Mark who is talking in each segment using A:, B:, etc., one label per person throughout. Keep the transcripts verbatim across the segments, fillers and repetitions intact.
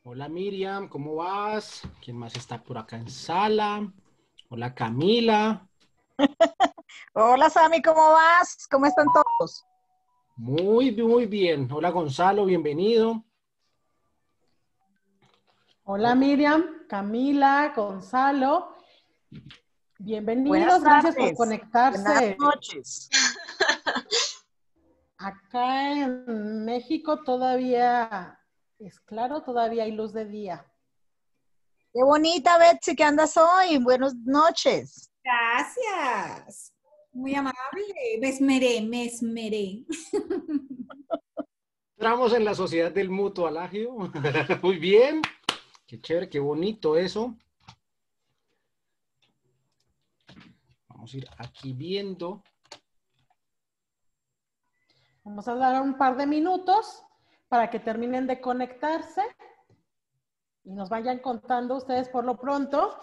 A: Hola Miriam, ¿cómo vas? ¿Quién más está por acá en sala? Hola Camila.
B: Hola Sami, ¿cómo vas? ¿Cómo están todos?
A: Muy, muy bien. Hola Gonzalo, bienvenido.
C: Hola Miriam, Camila, Gonzalo,
B: Buenas
C: bienvenidos, gracias por
B: tardes, buenas
C: conectarse.
B: noches.
C: Acá en México todavía es claro, todavía hay luz de día.
B: Qué bonita, Betsy, ¿qué andas hoy? Buenas noches.
D: Gracias. Muy amable. Me esmeré, me esmeré.
A: Entramos en la sociedad del mutualagio. Muy bien. Qué chévere, qué bonito eso. Vamos a ir aquí viendo.
C: Vamos a dar un par de minutos para que terminen de conectarse y nos vayan contando ustedes por lo pronto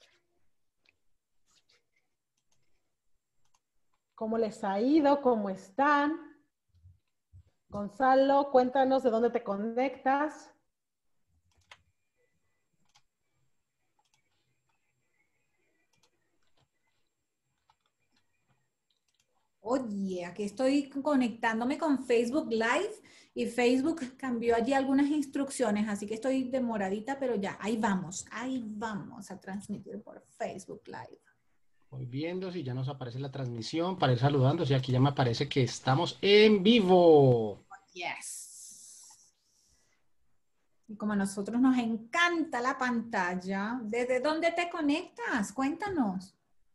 C: cómo les ha ido, cómo están. Gonzalo, cuéntanos de dónde te conectas.
D: Oye, aquí estoy conectándome con Facebook Live y Facebook cambió allí algunas instrucciones, así que estoy demoradita, pero ya, ahí vamos, ahí vamos a transmitir por Facebook Live.
A: Voy viendo si ya nos aparece la transmisión para ir saludando. Sí, aquí ya me aparece que estamos en vivo.
D: Yes. Y como a nosotros nos encanta la pantalla, ¿desde dónde te conectas? Cuéntanos.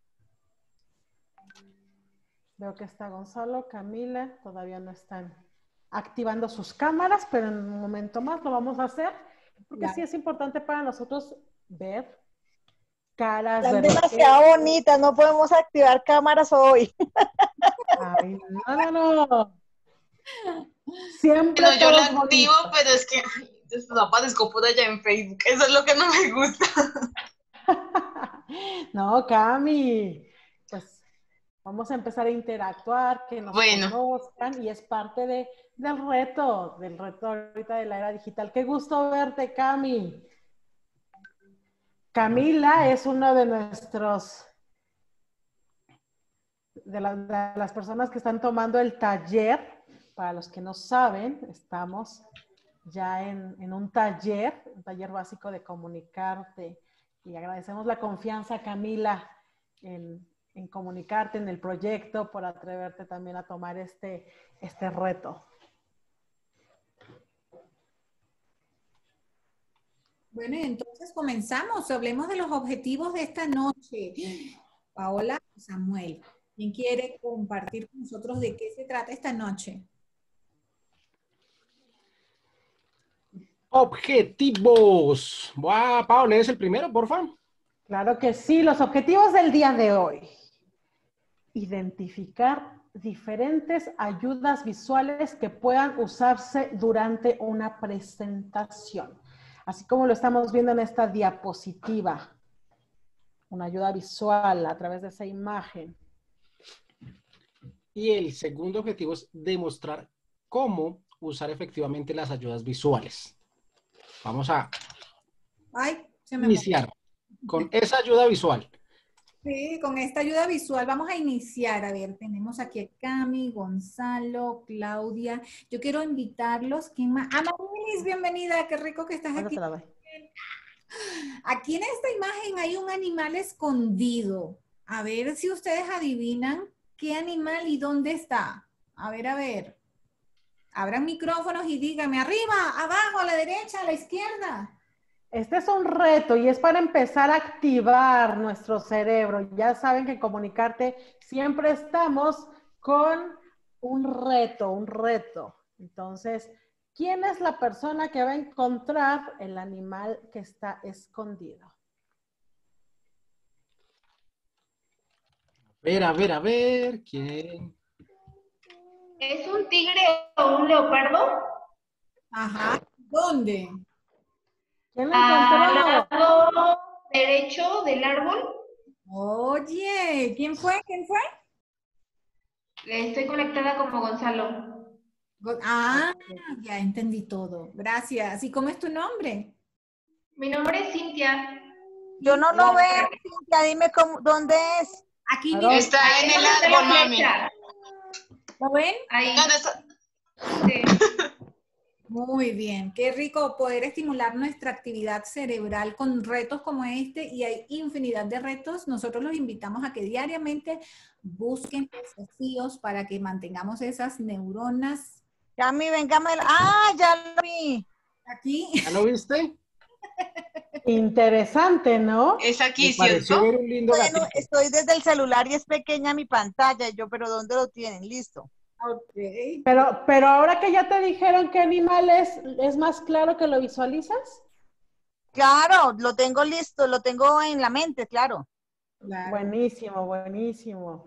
C: Veo que está Gonzalo, Camila, todavía no están activando sus cámaras, pero en un momento más lo vamos a hacer, porque
D: Ya.
C: sí es importante para nosotros ver caras,
B: Están
C: ver
B: demasiado bonitas, no podemos activar cámaras hoy.
C: Ay, no, no, no. Siempre
E: Bueno, yo la
C: todos
E: activo,
C: bonitos.
E: pero es que ay, entonces no aparezco por allá en Facebook. Eso es lo que no me gusta.
C: No, Cami, pues vamos a empezar a interactuar, que nos
E: Bueno,
C: conozcan y es parte de, del reto, del reto ahorita de la era digital. Qué gusto verte, Cami. Camila es uno de nuestros, de, la, de las personas que están tomando el taller. Para los que no saben, estamos ya en, en un taller, un taller básico de comunicarte. Y agradecemos la confianza, Camila, en, en comunicarte en el proyecto, por atreverte también a tomar este, este reto.
D: Bueno, y entonces comenzamos. Hablemos de los objetivos de esta noche. Paola, Samuel, ¿quién quiere compartir con nosotros de qué se trata esta noche?
A: Objetivos. Wow, Pablo, ¿lees el primero, por favor?
C: Claro que sí, los objetivos del día de hoy. Identificar diferentes ayudas visuales que puedan usarse durante una presentación. Así como lo estamos viendo en esta diapositiva. Una ayuda visual a través de esa imagen.
A: Y el segundo objetivo es demostrar cómo usar efectivamente las ayudas visuales. Vamos a
D: Ay, se me movió.
A: iniciar con esa ayuda visual.
D: Sí, con esta ayuda visual vamos a iniciar. A ver, tenemos aquí a Cami, Gonzalo, Claudia. Yo quiero invitarlos. ¿Quién más? Amarilis, bienvenida. Qué rico que estás
C: Ahora
D: aquí.
C: te la doy.
D: Aquí en esta imagen hay un animal escondido. A ver si ustedes adivinan qué animal y dónde está. A ver, a ver. Abran micrófonos y díganme arriba, abajo, a la derecha, a la izquierda.
C: Este es un reto y es para empezar a activar nuestro cerebro. Ya saben que en Comunicarte siempre estamos con un reto, un reto. Entonces, ¿quién es la persona que va a encontrar el animal que está escondido?
A: A ver, a ver, a ver, ¿quién?
E: ¿es un tigre o un leopardo?
D: Ajá, ¿dónde?
C: ¿Quién lo
E: Al
C: encontró?
E: lado derecho del árbol.
D: Oye, ¿quién fue? ¿Quién fue?
E: Estoy conectada como Gonzalo.
D: Go- Ah, ya entendí todo. Gracias. ¿Y cómo es tu nombre?
E: Mi nombre es Cintia.
B: Yo no lo veo, Cintia, dime cómo, ¿dónde es?
D: Aquí
C: ¿A dónde?
D: mismo.
E: Está
D: Ahí
E: en el
D: donde está la
E: árbol, mami.
D: flecha. ¿Lo ven?
E: Ahí. ¿Dónde está?
D: Sí. Muy bien, qué rico poder estimular nuestra actividad cerebral con retos como este, y hay infinidad de retos. Nosotros los invitamos a que diariamente busquen desafíos para que mantengamos esas neuronas
B: Cami, véngame. Ah, ya lo vi.
D: aquí.
A: ¿Ya lo viste?
C: Interesante, ¿no?
E: Es aquí,
A: Me pareció
E: ¿cierto?
A: ver un lindo
B: Bueno,
A: gatito.
B: estoy desde el celular y es pequeña mi pantalla. Y yo, pero ¿dónde lo tienen? Listo.
D: Ok.
C: Pero, pero ahora que ya te dijeron qué animal es, ¿es más claro que lo visualizas?
B: Claro, lo tengo listo, lo tengo en la mente, claro.
D: Claro.
C: Buenísimo, buenísimo.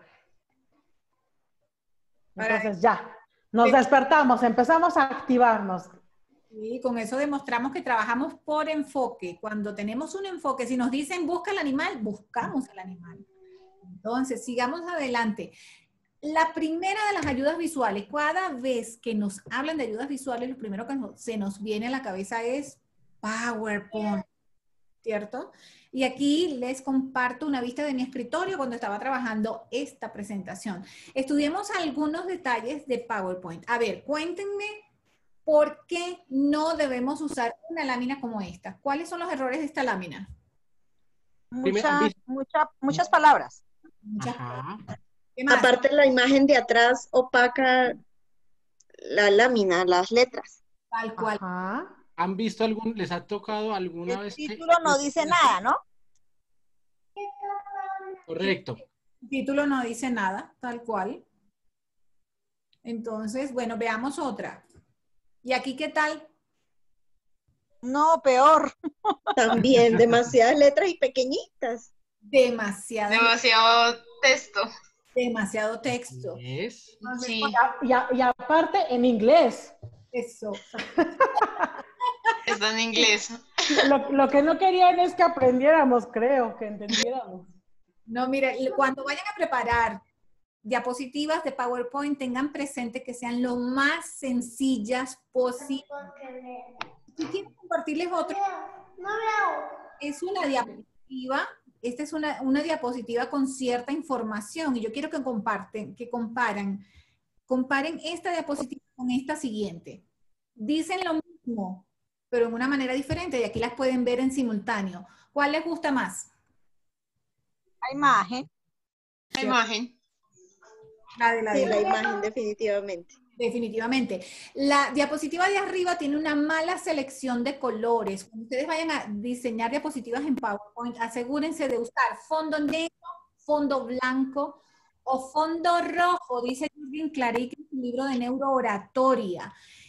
D: Para-
C: Entonces ya, nos despertamos, empezamos a activarnos.
D: Sí, con eso demostramos que trabajamos por enfoque. Cuando tenemos un enfoque, si nos dicen busca el animal, buscamos el animal. Entonces, sigamos adelante. La primera de las ayudas visuales, cada vez que nos hablan de ayudas visuales, lo primero que nos- se nos viene a la cabeza es PowerPoint, ¿cierto? Y aquí les comparto una vista de mi escritorio cuando estaba trabajando esta presentación. Estudiemos algunos detalles de PowerPoint. A ver, cuéntenme por qué no debemos usar una lámina como esta. ¿Cuáles son los errores de esta lámina?
A: Primero,
B: Muchas,
A: ¿viste?
B: muchas, muchas palabras.
D: Muchas
A: Ajá.
D: ¿Qué más?
F: Aparte, la imagen de atrás opaca la lámina, las letras.
D: Tal cual.
C: Ajá.
A: ¿Han visto algún, les ha tocado alguna
B: El
A: vez que...
B: título no dice nada, ¿no?
A: Correcto.
D: El título no dice nada, tal cual. Entonces, bueno, veamos otra. ¿Y aquí qué tal?
B: No, peor.
F: También demasiadas letras y pequeñitas.
D: Demasiado,
E: Demasiado texto.
D: demasiado texto.
A: Es.
E: Sí.
C: Y, a- y aparte en inglés.
D: Eso.
E: Está en inglés.
C: Lo, lo que no querían es que aprendiéramos, creo, que entendiéramos.
D: No, mire, cuando vayan a preparar diapositivas de PowerPoint, tengan presente que sean lo más sencillas posible. Si quiero compartirles otro, es una diapositiva, esta es una, una diapositiva con cierta información, y yo quiero que comparten, que comparan, comparen esta diapositiva con esta siguiente. Dicen lo mismo, pero en una manera diferente, y aquí las pueden ver en simultáneo. ¿Cuál les gusta más?
B: La imagen.
E: La imagen.
D: La de la
F: Sí,
D: de
F: la imagen, definitivamente.
D: Definitivamente. La diapositiva de arriba tiene una mala selección de colores. Cuando ustedes vayan a diseñar diapositivas en PowerPoint, asegúrense de usar fondo negro, fondo blanco o fondo rojo, dice Jürgen Klarik en su libro de neurooratoria.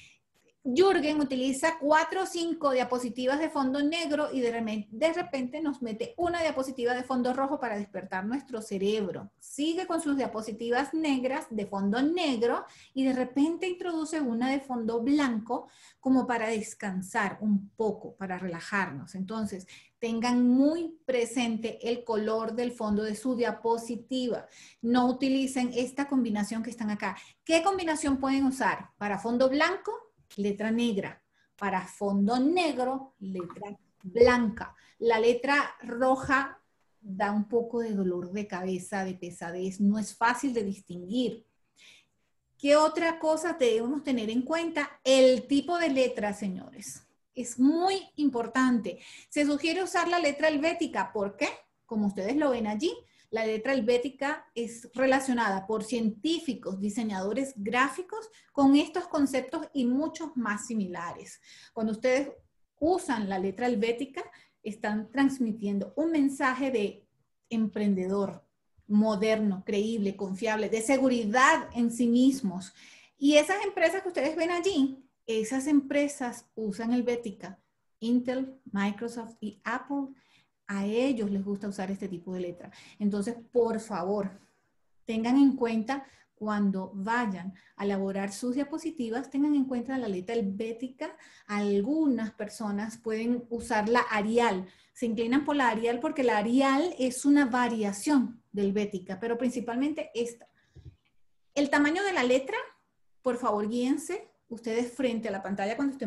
D: Jürgen utiliza cuatro o cinco diapositivas de fondo negro y de repente, de repente nos mete una diapositiva de fondo rojo para despertar nuestro cerebro. Sigue con sus diapositivas negras de fondo negro y de repente introduce una de fondo blanco como para descansar un poco, para relajarnos. Entonces, tengan muy presente el color del fondo de su diapositiva. No utilicen esta combinación que están acá. ¿Qué combinación pueden usar? Para fondo blanco, letra negra. Para fondo negro, letra blanca. La letra roja da un poco de dolor de cabeza, de pesadez. No es fácil de distinguir. ¿Qué otra cosa debemos tener en cuenta? El tipo de letra, señores. Es muy importante. Se sugiere usar la letra helvética. ¿Por qué? Como ustedes lo ven allí, la letra helvética es relacionada por científicos, diseñadores gráficos con estos conceptos y muchos más similares. Cuando ustedes usan la letra helvética, están transmitiendo un mensaje de emprendedor, moderno, creíble, confiable, de seguridad en sí mismos. Y esas empresas que ustedes ven allí, esas empresas usan helvética. Intel, Microsoft y Apple, a ellos les gusta usar este tipo de letra. Entonces, por favor, tengan en cuenta cuando vayan a elaborar sus diapositivas, tengan en cuenta la letra helvética. Algunas personas pueden usar la Arial. Se inclinan por la Arial porque la Arial es una variación de helvética, pero principalmente esta. El tamaño de la letra, por favor, guíense ustedes frente a la pantalla cuando estén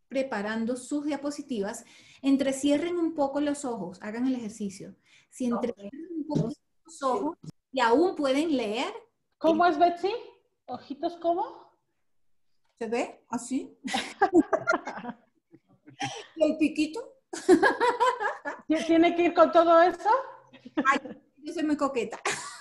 D: preparando sus diapositivas, entrecierren un poco los ojos, hagan el ejercicio. Si entrecierren un poco los ojos y aún pueden leer.
C: ¿Cómo es, Betsy? ¿Ojitos cómo?
D: ¿Se ve? Así. ¿Y el piquito?
C: ¿Tiene que ir con todo eso?
D: Ay, yo soy muy coqueta.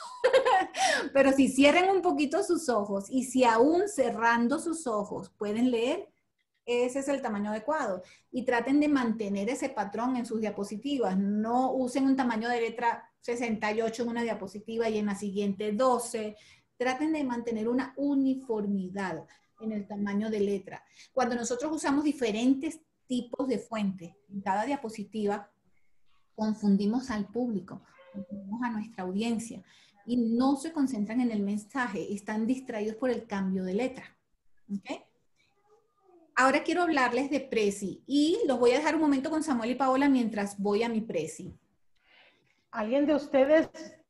D: Pero si cierren un poquito sus ojos y si aún cerrando sus ojos pueden leer, ese es el tamaño adecuado. Y traten de mantener ese patrón en sus diapositivas. No usen un tamaño de letra sesenta y ocho en una diapositiva y en la siguiente doce. Traten de mantener una uniformidad en el tamaño de letra. Cuando nosotros usamos diferentes tipos de fuentes en cada diapositiva, confundimos al público, confundimos a nuestra audiencia y no se concentran en el mensaje, están distraídos por el cambio de letra. ¿Okay? Ahora quiero hablarles de Prezi y los voy a dejar un momento con Samuel y Paola mientras voy a mi Prezi.
C: ¿Alguien de ustedes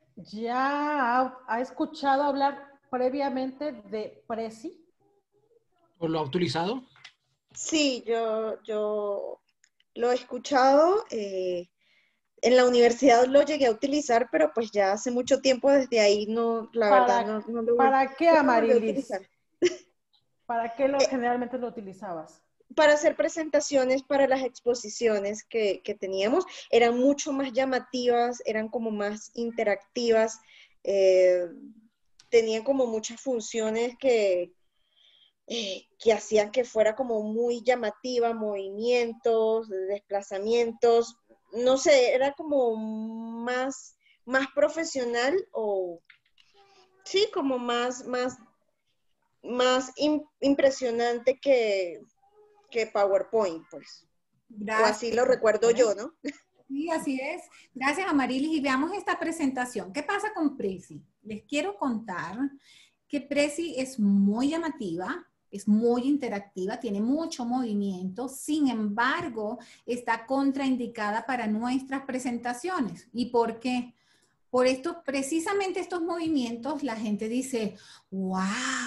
C: ya ha, ha escuchado hablar previamente de Prezi?
A: ¿O lo ha utilizado?
F: Sí, yo, yo lo he escuchado. Eh, en la universidad lo llegué a utilizar, pero pues ya hace mucho tiempo desde ahí no, la
C: ¿Para,
F: verdad, no, no lo
C: ¿para qué,
F: no lo volví a
C: Amarilis?
F: utilizar.
C: ¿Para qué lo, generalmente lo utilizabas?
F: Para hacer presentaciones para las exposiciones que, que teníamos, eran mucho más llamativas, eran como más interactivas, eh, tenían como muchas funciones que, eh, que hacían que fuera como muy llamativa, movimientos, desplazamientos, no sé, era como más, más profesional o, sí, como más, más, más im- impresionante que que PowerPoint, pues.
D: Gracias.
F: O así lo recuerdo yo, ¿no?
D: Sí, así es. Gracias, Amarilis. Y veamos esta presentación. ¿Qué pasa con Prezi? Les quiero contar que Prezi es muy llamativa, es muy interactiva, tiene mucho movimiento, sin embargo, está contraindicada para nuestras presentaciones. ¿Y por qué? Por esto, precisamente estos movimientos, la gente dice, wow,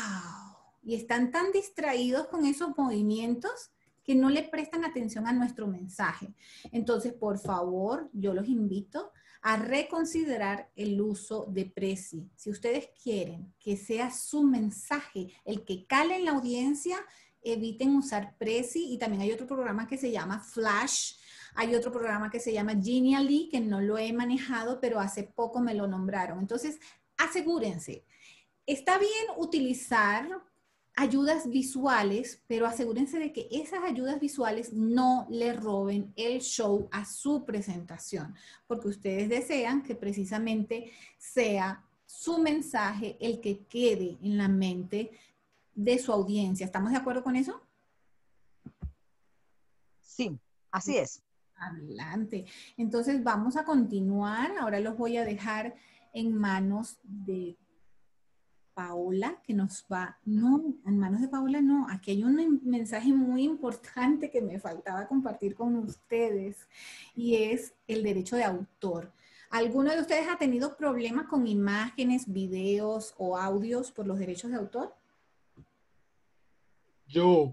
D: y están tan distraídos con esos movimientos que no le prestan atención a nuestro mensaje. Entonces, por favor, yo los invito a reconsiderar el uso de Prezi. Si ustedes quieren que sea su mensaje el que cale en la audiencia, eviten usar Prezi, y también hay otro programa que se llama Flash. Hay otro programa que se llama Genially, que no lo he manejado, pero hace poco me lo nombraron. Entonces, asegúrense. Está bien utilizar ayudas visuales, pero asegúrense de que esas ayudas visuales no le roben el show a su presentación, porque ustedes desean que precisamente sea su mensaje el que quede en la mente de su audiencia. ¿Estamos de acuerdo con eso?
G: Sí, así es.
D: Adelante. Entonces vamos a continuar. Ahora los voy a dejar en manos de Paola, que nos va, no, en manos de Paola no, aquí hay un mensaje muy importante que me faltaba compartir con ustedes y es el derecho de autor. ¿Alguno de ustedes ha tenido problemas con imágenes, videos o audios por los derechos de autor?
A: Yo.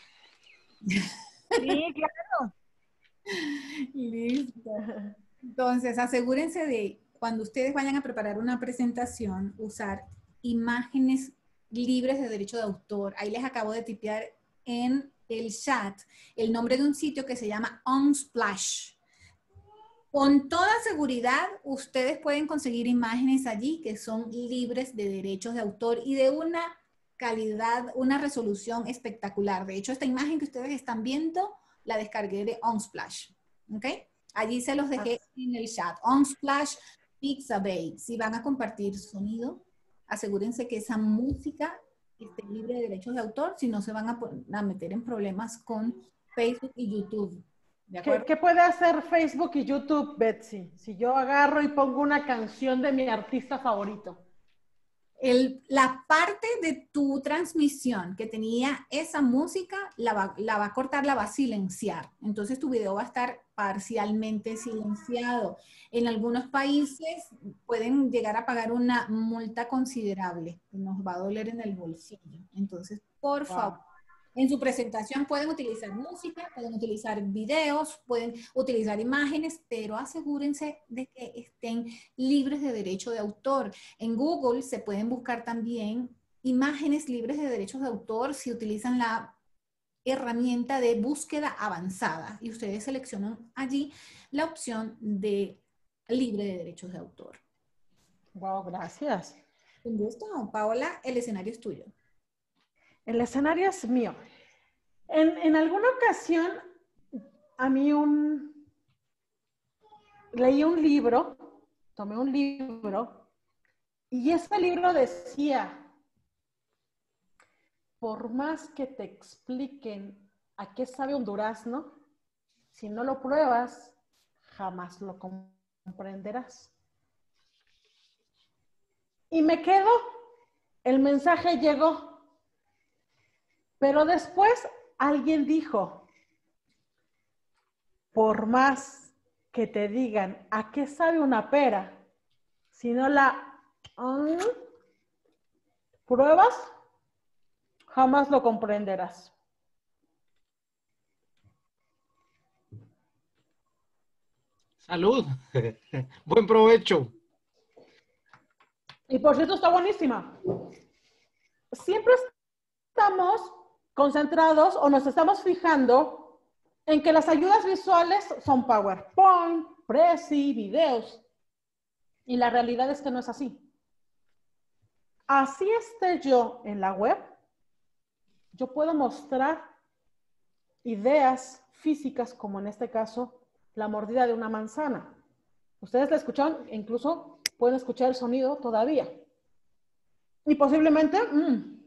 G: Sí, claro.
D: Listo. Entonces, asegúrense de, cuando ustedes vayan a preparar una presentación, usar imágenes libres de derecho de autor. Ahí les acabo de tipear en el chat el nombre de un sitio que se llama Unsplash. Con toda seguridad, ustedes pueden conseguir imágenes allí que son libres de derechos de autor y de una calidad, una resolución espectacular. De hecho, esta imagen que ustedes están viendo, la descargué de Unsplash. ¿Ok? Allí se los dejé en el chat. Unsplash, Pixabay. Si van a compartir sonido, asegúrense que esa música esté libre de derechos de autor, si no se van a, a meter en problemas con Facebook y YouTube. ¿De acuerdo?
C: ¿Qué, ¿Qué puede hacer Facebook y YouTube, Betsy? Si yo agarro y pongo una canción de mi artista favorito.
D: El, la parte de tu transmisión que tenía esa música, la va, la va a cortar, la va a silenciar. Entonces tu video va a estar parcialmente silenciado. En algunos países pueden llegar a pagar una multa considerable que nos va a doler en el bolsillo. Entonces, por
C: Wow.
D: favor, En su presentación pueden utilizar música, pueden utilizar videos, pueden utilizar imágenes, pero asegúrense de que estén libres de derecho de autor. En Google se pueden buscar también imágenes libres de derechos de autor si utilizan la herramienta de búsqueda avanzada y ustedes seleccionan allí la opción de libre de derechos de autor.
C: Wow, gracias.
D: Con gusto, Paola, el escenario es tuyo.
C: El escenario es mío. En, en alguna ocasión, a mí un, leí un libro, tomé un libro, y ese libro decía, por más que te expliquen a qué sabe un durazno, si no lo pruebas, jamás lo comprenderás. Y me quedo, el mensaje llegó. Pero después alguien dijo, por más que te digan a qué sabe una pera, si no la um, pruebas, jamás lo comprenderás.
A: Salud. Buen provecho.
C: Y por cierto, está buenísima. Siempre estamos concentrados o nos estamos fijando en que las ayudas visuales son PowerPoint, Prezi, videos. Y la realidad es que no es así. Así esté yo en la web, yo puedo mostrar ideas físicas, como en este caso, la mordida de una manzana. Ustedes la escuchan, incluso pueden escuchar el sonido todavía. Y posiblemente, mmm,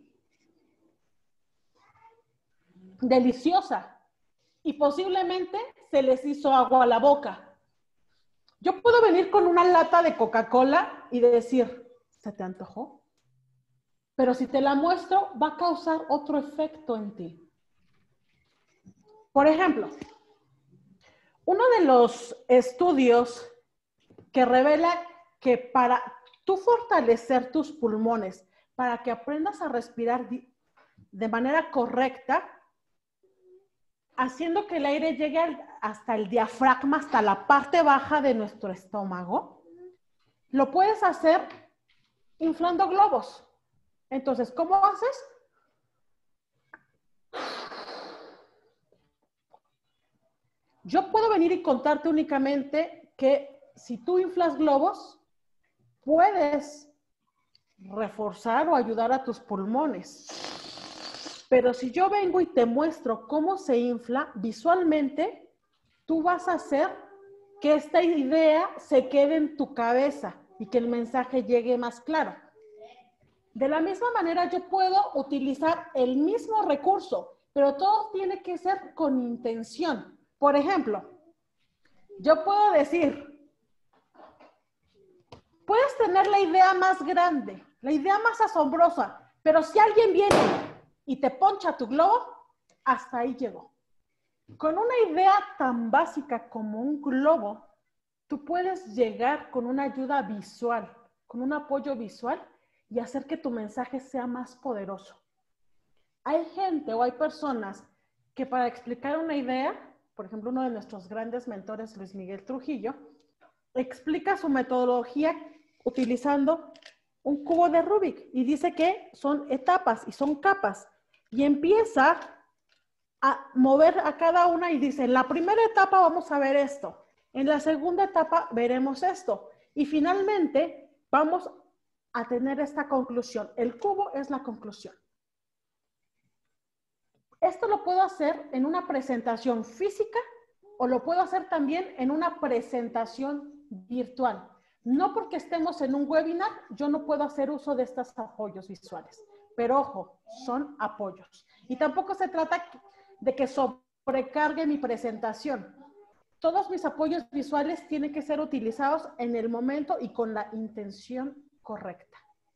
C: deliciosa. Y posiblemente se les hizo agua a la boca. Yo puedo venir con una lata de Coca-Cola y decir, ¿se te antojó? Pero si te la muestro, va a causar otro efecto en ti. Por ejemplo, uno de los estudios que revela que para tú fortalecer tus pulmones, para que aprendas a respirar de manera correcta, haciendo que el aire llegue hasta el diafragma, hasta la parte baja de nuestro estómago, lo puedes hacer inflando globos. Entonces, ¿cómo haces? Yo puedo venir y contarte únicamente que si tú inflas globos, puedes reforzar o ayudar a tus pulmones. Pero si yo vengo y te muestro cómo se infla visualmente, tú vas a hacer que esta idea se quede en tu cabeza y que el mensaje llegue más claro. De la misma manera, yo puedo utilizar el mismo recurso, pero todo tiene que ser con intención. Por ejemplo, yo puedo decir, puedes tener la idea más grande, la idea más asombrosa, pero si alguien viene y te poncha tu globo, hasta ahí llegó. Con una idea tan básica como un globo, tú puedes llegar con una ayuda visual, con un apoyo visual y hacer que tu mensaje sea más poderoso. Hay gente o hay personas que para explicar una idea, por ejemplo, uno de nuestros grandes mentores, Luis Miguel Trujillo, explica su metodología utilizando un cubo de Rubik y dice que son etapas y son capas y empieza a mover a cada una y dice, en la primera etapa vamos a ver esto, en la segunda etapa veremos esto y finalmente vamos a tener esta conclusión. El cubo es la conclusión. Esto lo puedo hacer en una presentación física o lo puedo hacer también en una presentación virtual. No porque estemos en un webinar, yo no puedo hacer uso de estos apoyos visuales. Pero ojo, son apoyos. Y tampoco se trata de que sobrecargue mi presentación. Todos mis apoyos visuales tienen que ser utilizados en el momento y con la intención correcta.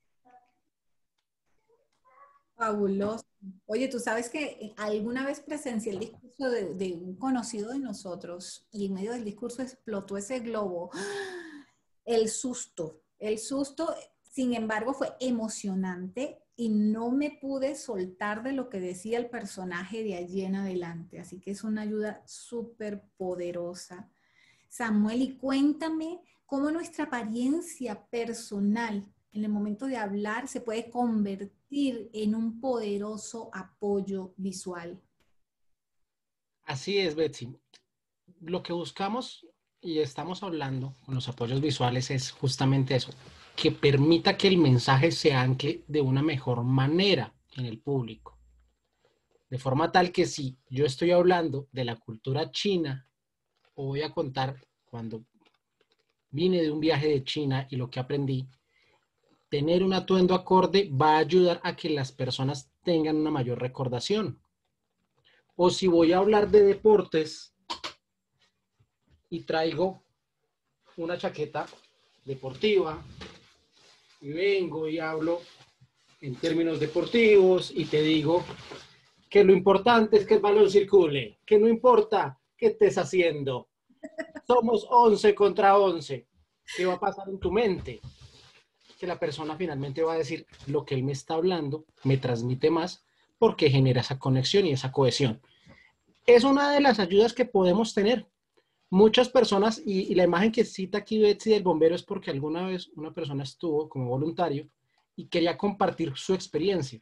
D: Fabuloso. Oye, tú sabes que alguna vez presencié el discurso de, de un conocido de nosotros y en medio del discurso explotó ese globo. El susto, el susto, sin embargo, fue emocionante y no me pude soltar de lo que decía el personaje de allí en adelante. Así que es una ayuda súper poderosa. Samuel, y cuéntame cómo nuestra apariencia personal en el momento de hablar se puede convertir en un poderoso apoyo visual.
A: Así es, Betsy. Lo que buscamos y estamos hablando con los apoyos visuales es justamente eso, que permita que el mensaje se ancle de una mejor manera en el público. De forma tal que si yo estoy hablando de la cultura china, o voy a contar cuando vine de un viaje de China y lo que aprendí, tener un atuendo acorde va a ayudar a que las personas tengan una mayor recordación. O si voy a hablar de deportes y traigo una chaqueta deportiva y vengo y hablo en términos deportivos y te digo que lo importante es que el balón circule, que no importa qué estés haciendo. Somos once contra once. ¿Qué va a pasar en tu mente? Que la persona finalmente va a decir lo que él me está hablando, me transmite más porque genera esa conexión y esa cohesión. Es una de las ayudas que podemos tener. Muchas personas, y, y la imagen que cita aquí Betsy del bombero es porque alguna vez una persona estuvo como voluntario y quería compartir su experiencia.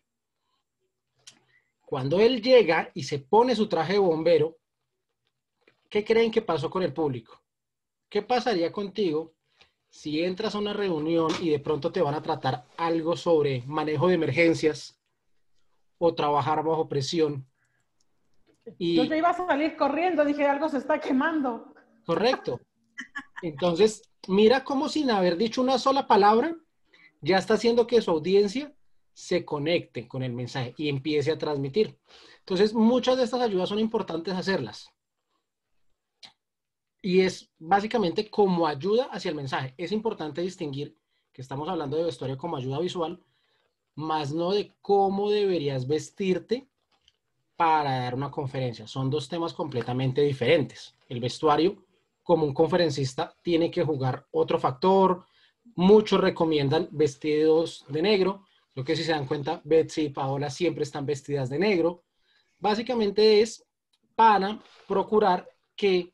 A: Cuando él llega y se pone su traje de bombero, ¿qué creen que pasó con el público? ¿Qué pasaría contigo si entras a una reunión y de pronto te van a tratar algo sobre manejo de emergencias o trabajar bajo presión? Y,
C: Yo ya iba a salir corriendo, dije, algo se está quemando.
A: correcto. Entonces, mira cómo sin haber dicho una sola palabra, ya está haciendo que su audiencia se conecte con el mensaje y empiece a transmitir. Entonces, muchas de estas ayudas son importantes hacerlas. Y es básicamente como ayuda hacia el mensaje. Es importante distinguir que estamos hablando de vestuario como ayuda visual, más no de cómo deberías vestirte para dar una conferencia. Son dos temas completamente diferentes. El vestuario, como un conferencista, tiene que jugar otro factor. Muchos recomiendan vestidos de negro. Lo que si se dan cuenta, Betsy y Paola siempre están vestidas de negro. Básicamente es para procurar que,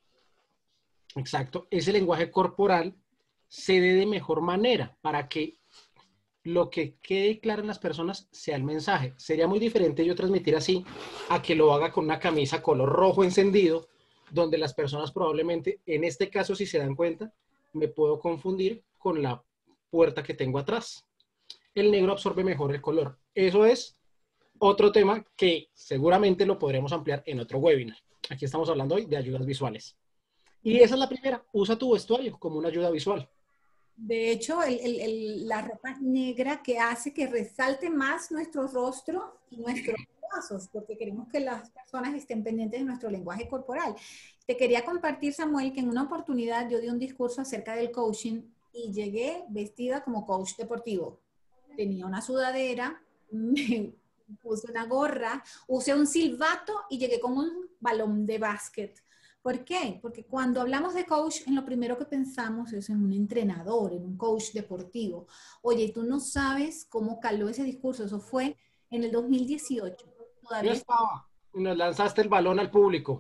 A: exacto, ese lenguaje corporal se dé de mejor manera para que lo que quede claro en las personas sea el mensaje. Sería muy diferente yo transmitir así a que lo haga con una camisa color rojo encendido, donde las personas probablemente, en este caso, si se dan cuenta, me puedo confundir con la puerta que tengo atrás. El negro absorbe mejor el color. Eso es otro tema que seguramente lo podremos ampliar en otro webinar. Aquí estamos hablando hoy de ayudas visuales. Y esa es la primera, usa tu vestuario como una ayuda visual.
D: De hecho, el, el, el, la ropa negra que hace que resalte más nuestro rostro y nuestros brazos, porque queremos que las personas estén pendientes de nuestro lenguaje corporal. Te quería compartir, Samuel, que en una oportunidad yo di un discurso acerca del coaching y llegué vestida como coach deportivo. Tenía una sudadera, me puse una gorra, usé un silbato y llegué con un balón de básquet. ¿Por qué? Porque cuando hablamos de coach, en lo primero que pensamos es en un entrenador, en un coach deportivo. Oye, tú no sabes cómo caló ese discurso. Eso fue en el dos mil dieciocho. Todavía
A: Yo estaba, y nos lanzaste el balón al público.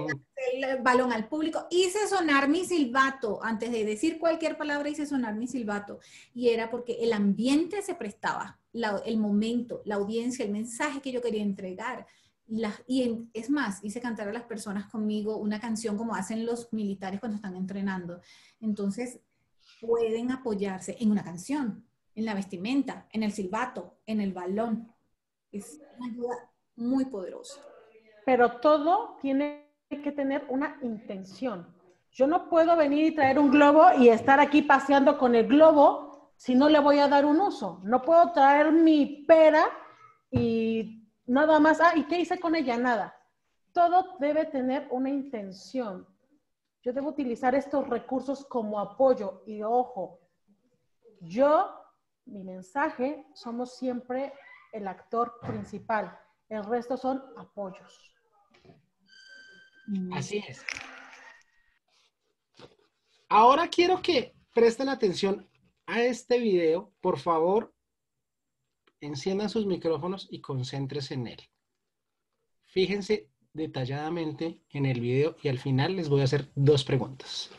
D: el balón al público. Hice sonar mi silbato. Antes de decir cualquier palabra, hice sonar mi silbato. Y era porque el ambiente se prestaba, la, el momento, la audiencia, el mensaje que yo quería entregar. La, y en, es más, hice cantar a las personas conmigo una canción como hacen los militares cuando están entrenando. Entonces, pueden apoyarse en una canción, en la vestimenta, en el silbato, en el balón. Es una ayuda muy poderosa.
C: Pero todo tiene que tener una intención. Yo no puedo venir y traer un globo y estar aquí paseando con el globo si no le voy a dar un uso. No puedo traer mi pera y nada más, ah, ¿y qué hice con ella? Nada. Todo debe tener una intención. Yo debo utilizar estos recursos como apoyo. Y ojo, yo, mi mensaje, somos siempre el actor principal. El resto son apoyos.
A: Así es. Ahora quiero que presten atención a este video. Por favor, enciendan sus micrófonos y concéntrense en él. Fíjense detalladamente en el video y al final les voy a hacer dos preguntas.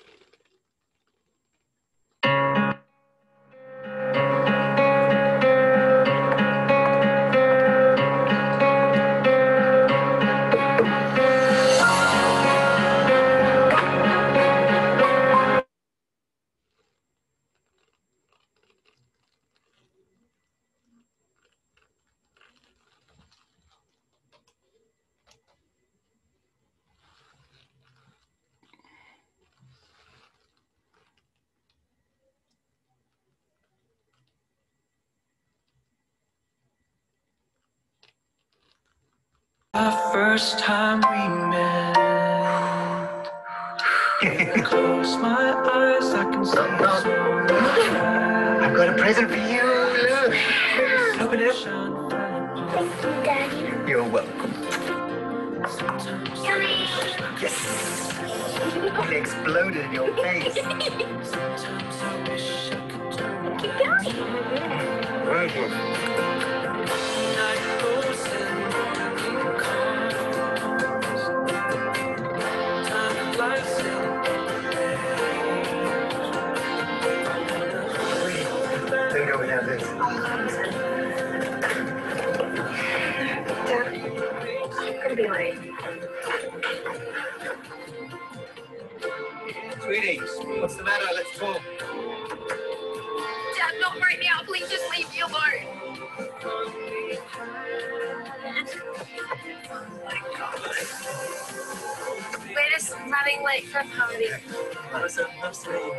H: The first time we met, when I close my eyes, I can see so
I: I've got a present for you. Look. Open it up.
H: Thank you,
I: Daddy. You're welcome.
H: Yummy.
I: Yes. It exploded in your face.
H: Sometimes I wish I could turn
I: Keep going.
H: night goes and morning comes. Time flies in.
I: Don't go without this.
E: Dad, I'm gonna be late.
I: Sweetie, what's the matter? Let's talk.
E: Dad, not right now. Please just leave me alone. We're just running late for a party.
I: What's up? I'm sweet.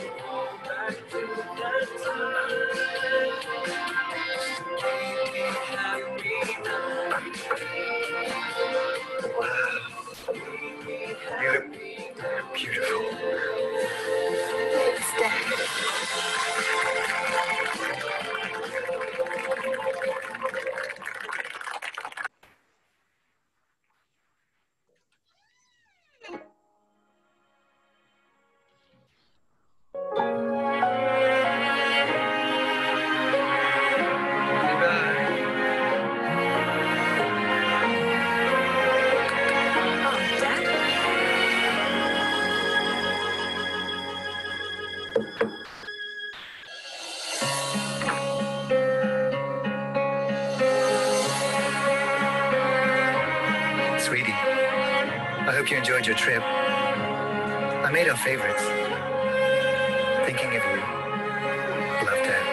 I: Wow. You look beautiful.
E: Thanks, Dad. Oh, Dad.
I: Sweetie, I hope you enjoyed your trip. I made our favorites. Thinking of you. Love, Dad.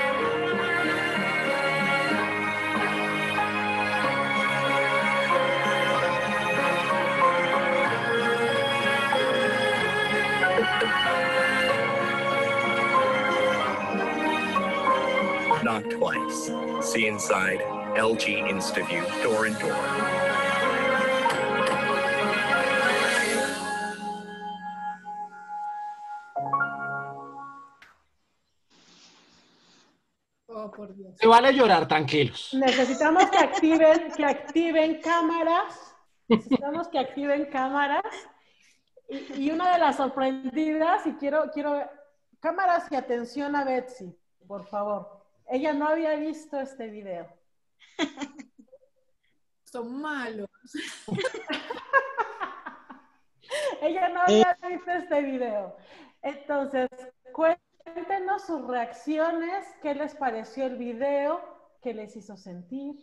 J: Knock twice. See inside. L G InstaView. Door and door.
C: Oh, por Dios.
A: Se vale llorar, tranquilos.
C: Necesitamos que activen, que activen cámaras. Necesitamos que activen cámaras. Y, y una de las sorprendidas, y quiero, quiero ver, cámaras y atención a Betsy, por favor. Ella no había visto este video.
D: Son malos.
C: Ella no había visto este video. Entonces, cuéntenos sus reacciones, qué les pareció el video, qué les hizo sentir.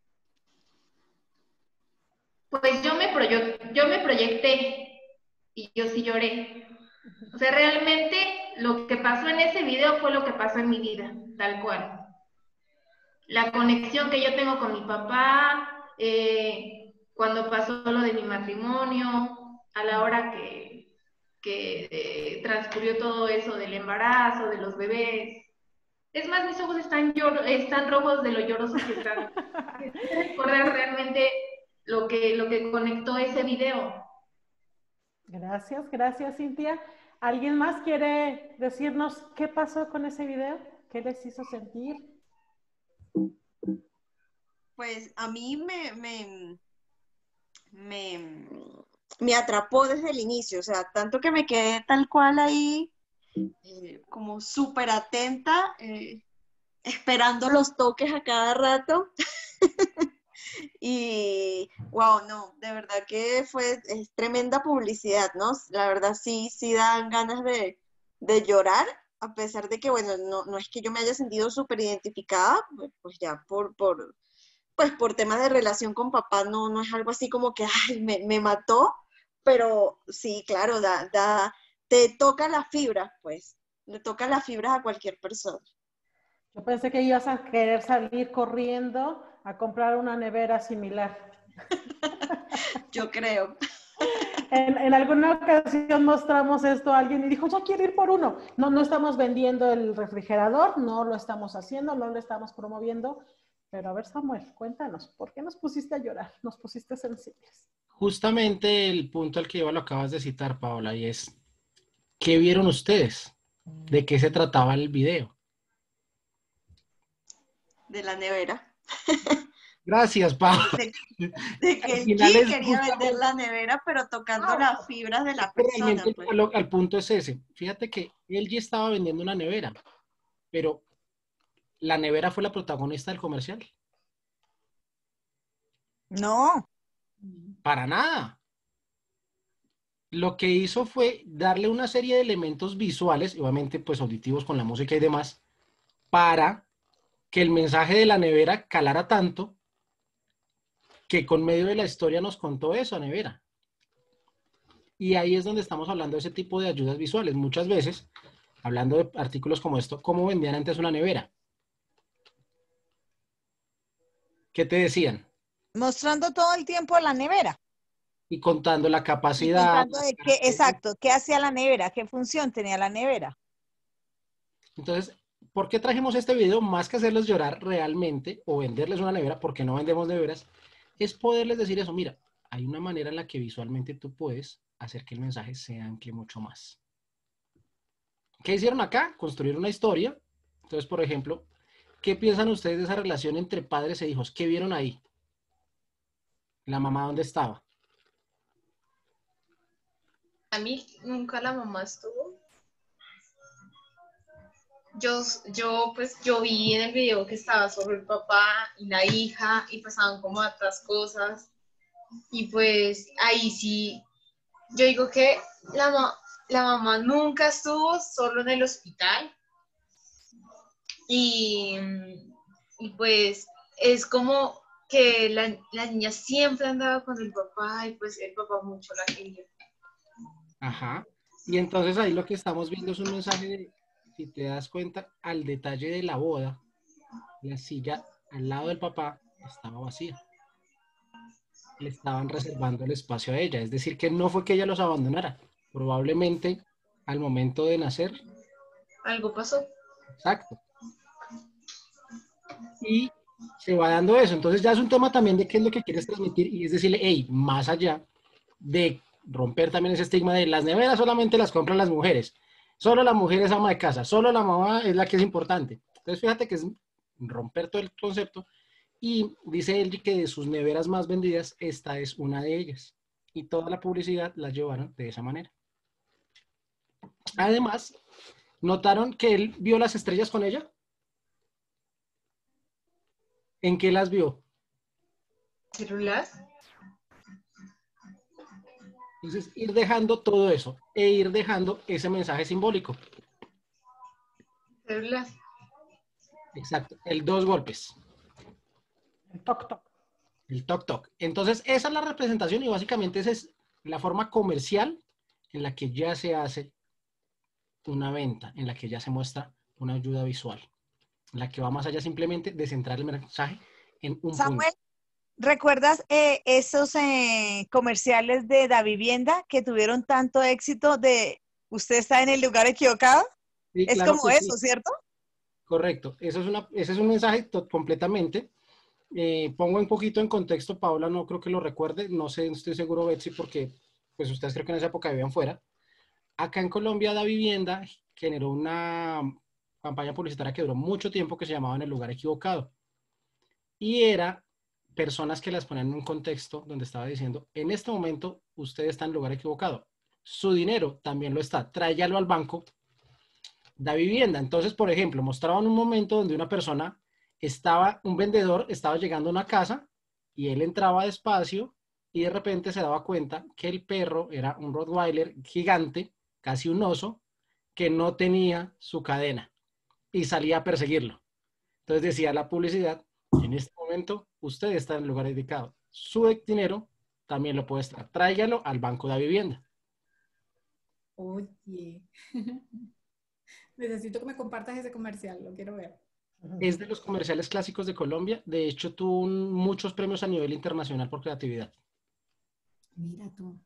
K: Pues yo me, proyo- yo me proyecté y yo sí lloré. O sea, realmente lo que pasó en ese video fue lo que pasó en mi vida, tal cual. La conexión que yo tengo con mi papá, eh, cuando pasó lo de mi matrimonio, a la hora que, que eh, transcurrió todo eso del embarazo, de los bebés. Es más, mis ojos están, llor- están rojos de lo llorosos que están. Quiero recordar realmente lo que, lo que conectó ese video.
C: Gracias, gracias, Cintia. ¿Alguien más quiere decirnos qué pasó con ese video? ¿Qué les hizo sentir?
F: Pues a mí me, me, me, me atrapó desde el inicio, o sea, tanto que me quedé tal cual ahí, eh, como súper atenta. Eh, esperando los toques a cada rato. Y wow, no, de verdad que fue es tremenda publicidad, ¿no? La verdad sí, sí dan ganas de, de llorar, a pesar de que, bueno, no, no es que yo me haya sentido súper identificada, pues, pues ya por, por, pues por temas de relación con papá, no, no es algo así como que, ay, me, me mató, pero sí, claro, da, da, te toca las fibras, pues, le toca las fibras a cualquier persona.
C: Yo pensé que ibas a querer salir corriendo a comprar una nevera similar.
F: Yo creo.
C: En, en alguna ocasión mostramos esto a alguien y dijo, ya quiero ir por uno. No, no estamos vendiendo el refrigerador, no lo estamos haciendo, no lo estamos promoviendo. Pero a ver, Samuel, cuéntanos, ¿por qué nos pusiste a llorar? Nos pusiste sensibles.
A: Justamente el punto al que iba lo acabas de citar, Paola, y es, ¿qué vieron ustedes? ¿De qué se trataba el video?
F: De la nevera.
A: Gracias, Paola.
F: De, de que
A: Al
F: G
A: final es
F: quería
A: justamente-
F: vender la nevera, pero tocando las fibras de la persona.
A: Realmente
F: Pues.
A: lo- al punto es ese. Fíjate que él ya estaba vendiendo una nevera, pero la nevera fue la protagonista del comercial.
B: No.
A: Para nada. Lo que hizo fue darle una serie de elementos visuales, y obviamente pues auditivos con la música y demás, para que el mensaje de la nevera calara tanto que con medio de la historia nos contó eso, nevera. Y ahí es donde estamos hablando de ese tipo de ayudas visuales. Muchas veces, hablando de artículos como esto, ¿cómo vendían antes una nevera? ¿Qué te decían?
B: Mostrando todo el tiempo la nevera.
A: Y contando la
B: Y
A: capacidad.
B: contando de qué, exacto, qué hacía la nevera, qué función tenía la nevera.
A: Entonces, ¿por qué trajimos este video? Más que hacerles llorar realmente o venderles una nevera, porque no vendemos neveras, es poderles decir eso. Mira, hay una manera en la que visualmente tú puedes hacer que el mensaje se ancle mucho más. ¿Qué hicieron acá? Construir una historia. Entonces, por ejemplo, ¿qué piensan ustedes de esa relación entre padres e hijos? ¿Qué vieron ahí? ¿La mamá dónde estaba?
E: A mí nunca la mamá estuvo. Yo, yo, pues, yo vi en el video que estaba sobre el papá y la hija y pasaban como otras cosas. Y pues ahí sí, yo digo que la, ma- la mamá nunca estuvo solo en el hospital. Y, y pues es como que la, la niña siempre andaba con el papá y pues el papá mucho la quería.
A: Ajá. Y entonces ahí lo que estamos viendo es un mensaje de, si te das cuenta, al detalle de la boda, la silla al lado del papá estaba vacía. Le estaban reservando el espacio a ella. Es decir, que no fue que ella los abandonara. Probablemente al momento de nacer.
E: Algo pasó.
A: Exacto. Y se va dando eso. Entonces ya es un tema también de qué es lo que quieres transmitir y es decirle, hey, más allá de romper también ese estigma de las neveras solamente las compran las mujeres. Solo la mujer es ama de casa. Solo la mamá es la que es importante. Entonces fíjate que es romper todo el concepto. Y dice él que de sus neveras más vendidas, esta es una de ellas. Y toda la publicidad la llevaron de esa manera. Además, ¿notaron que él vio las estrellas con ella? ¿En qué las vio?
E: ¿Celular?
A: Entonces, ir dejando todo eso e ir dejando ese mensaje simbólico.
E: ¿Celular?
A: Exacto, el dos golpes.
C: El toc toc.
A: El toc toc. Entonces, esa es la representación y básicamente esa es la forma comercial en la que ya se hace una venta, en la que ya se muestra una ayuda visual, en la que va más allá simplemente de centrar el mensaje en un
B: Samuel,
A: punto.
B: ¿recuerdas eh, esos eh, comerciales de Da Vivienda que tuvieron tanto éxito de usted está en el lugar equivocado?
A: Sí,
B: Es
A: claro
B: como
A: que sí.
B: eso, ¿cierto?
A: Correcto, eso es una, ese es un mensaje completamente. Eh, pongo un poquito en contexto, Paola no creo que lo recuerde, no sé, no estoy seguro, Betsy, porque pues ustedes creo que en esa época vivían fuera. Acá en Colombia, Da Vivienda generó una campaña publicitaria que duró mucho tiempo que se llamaba En el lugar equivocado. Y era personas que las ponían en un contexto donde estaba diciendo, en este momento usted está en el lugar equivocado. Su dinero también lo está, tráigalo al banco da vivienda. Entonces, por ejemplo, mostraban un momento donde una persona estaba, un vendedor estaba llegando a una casa y él entraba despacio y de repente se daba cuenta que el perro era un Rottweiler gigante, casi un oso, que no tenía su cadena y salía a perseguirlo. Entonces decía la publicidad, en este momento usted está en el lugar indicado. Su dinero también lo puede estar. Tráigalo al Banco de Vivienda.
D: Oye, necesito que me compartas ese comercial, lo quiero ver.
A: Es de los comerciales clásicos de Colombia. De hecho, tuvo un- muchos premios a nivel internacional por creatividad.
D: Mira tú.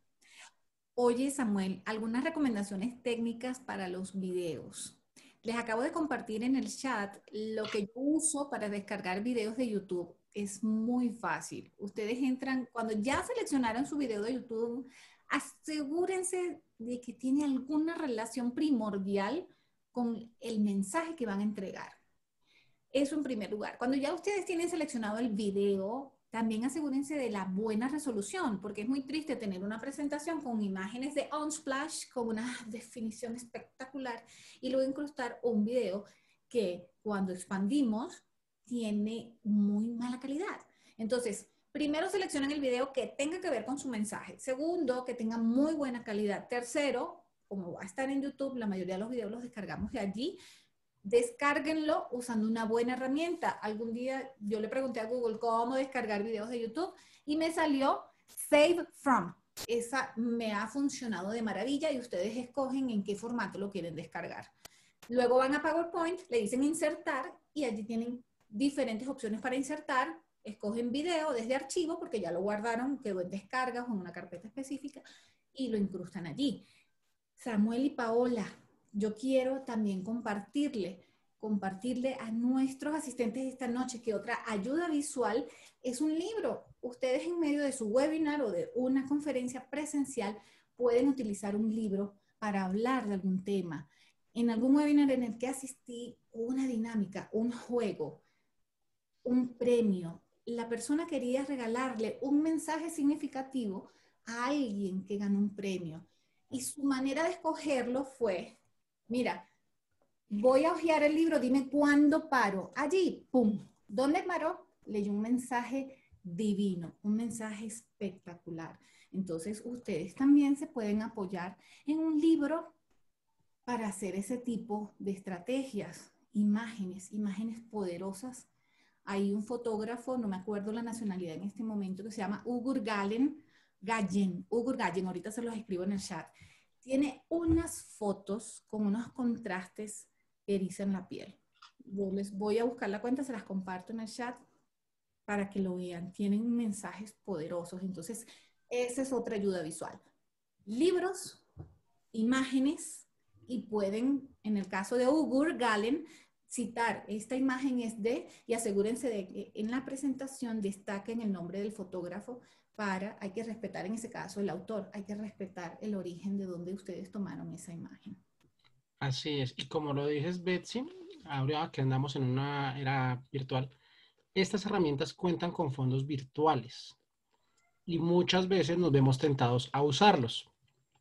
D: Oye, Samuel, algunas recomendaciones técnicas para los videos. Les acabo de compartir en el chat lo que yo uso para descargar videos de YouTube. Es muy fácil. Ustedes entran, cuando ya seleccionaron su video de YouTube, asegúrense de que tiene alguna relación primordial con el mensaje que van a entregar. Eso en primer lugar. Cuando ya ustedes tienen seleccionado el video, también asegúrense de la buena resolución, porque es muy triste tener una presentación con imágenes de Unsplash con una definición espectacular y luego incrustar un video que cuando expandimos tiene muy mala calidad. Entonces, primero seleccionen el video que tenga que ver con su mensaje. Segundo, que tenga muy buena calidad. Tercero, como va a estar en YouTube, la mayoría de los videos los descargamos de allí. Descárguenlo usando una buena herramienta. Algún día yo le pregunté a Google cómo descargar videos de YouTube y me salió Save From. Esa me ha funcionado de maravilla y ustedes escogen en qué formato lo quieren descargar. Luego van a PowerPoint, le dicen insertar y allí tienen diferentes opciones para insertar. Escogen video desde archivo porque ya lo guardaron, quedó en descargas o en una carpeta específica y lo incrustan allí. Samuel y Paola, yo quiero también compartirle, compartirle a nuestros asistentes esta noche que otra ayuda visual es un libro. Ustedes en medio de su webinar o de una conferencia presencial pueden utilizar un libro para hablar de algún tema. En algún webinar en el que asistí, una dinámica, un juego, un premio. La persona quería regalarle un mensaje significativo a alguien que ganó un premio. Y su manera de escogerlo fue, mira, voy a hojear el libro, dime cuándo paro. Allí, pum. ¿Dónde paró? Leyó un mensaje divino, un mensaje espectacular. Entonces, ustedes también se pueden apoyar en un libro para hacer ese tipo de estrategias, imágenes, imágenes poderosas. Hay un fotógrafo, no me acuerdo la nacionalidad en este momento, que se llama Ugur Gallen, Gallen, Ugur Gallen, ahorita se los escribo en el chat. Tiene unas fotos con unos contrastes que erizan la piel. Yo les voy a buscar la cuenta, se las comparto en el chat para que lo vean. Tienen mensajes poderosos. Entonces, esa es otra ayuda visual. Libros, imágenes, y pueden, en el caso de Ugur Gallen, citar esta imagen es de, y asegúrense de que en la presentación destaquen el nombre del fotógrafo para, hay que respetar en ese caso el autor, hay que respetar el origen de donde ustedes tomaron esa imagen.
A: Así es. Y como lo dices, Betsy, ahora que andamos en una era virtual, estas herramientas cuentan con fondos virtuales y muchas veces nos vemos tentados a usarlos.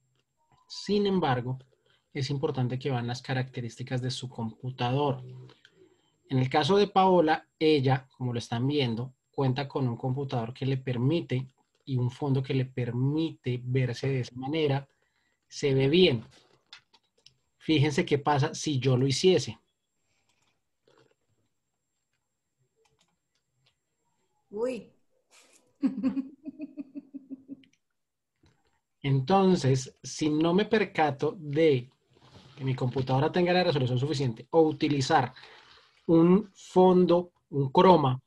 A: Sin embargo, es importante que vean las características de su computador. En el caso de Paola, ella, como lo están viendo, cuenta con un computador que le permite y un fondo que le permite verse de esa manera. Se ve bien. Fíjense qué pasa si yo lo hiciese.
D: Uy.
A: Entonces, si no me percato de que mi computadora tenga la resolución suficiente o utilizar un fondo, un croma,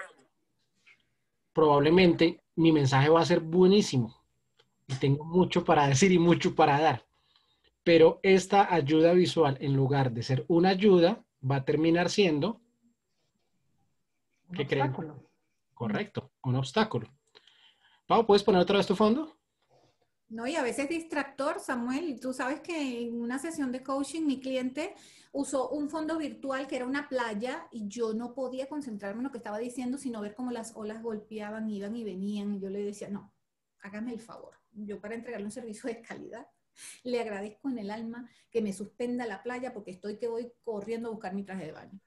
A: probablemente mi mensaje va a ser buenísimo y tengo mucho para decir y mucho para dar. Pero esta ayuda visual, en lugar de ser una ayuda, va a terminar siendo
C: Un
A: ¿qué creen?
C: obstáculo.
A: Correcto, un obstáculo. Pau, ¿puedes poner otra vez tu fondo?
D: No, y a veces distractor, Samuel. Tú sabes que en una sesión de coaching mi cliente usó un fondo virtual que era una playa y yo no podía concentrarme en lo que estaba diciendo, sino ver cómo las olas golpeaban, iban y venían. Y yo le decía, no, hágame el favor. Yo para entregarle un servicio de calidad Le agradezco en el alma que me suspenda la playa porque estoy que voy corriendo a buscar mi traje de baño.